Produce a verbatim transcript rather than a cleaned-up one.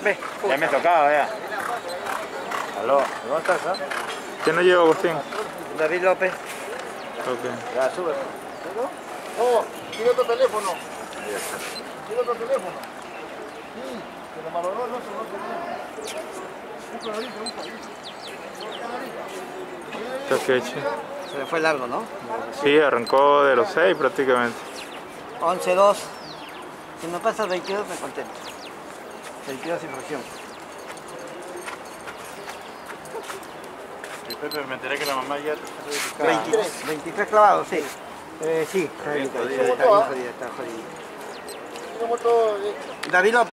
Ve. Ya me tocaba, vea. Aló, ¿dónde estás? Ah? ¿Quién nos lleva, Agustín? David López. Ok. Ya, sube. No, tiene otro teléfono. Tiene otro teléfono. Sí, pero valoró no se lo tenemos. Un clarito, un clarito. Choqueche. Se le fue largo, ¿no? Sí, arrancó de los seis prácticamente. once dos. Si me pasa veintidós me contento. veintidós sin fracción. Pepe, me enteré que la mamá ya está dedicada. veintitrés. veintitrés clavados, sí. Eh, sí, está bien, está bien, está bien jodido, está jodido. Tenemos todo. David López.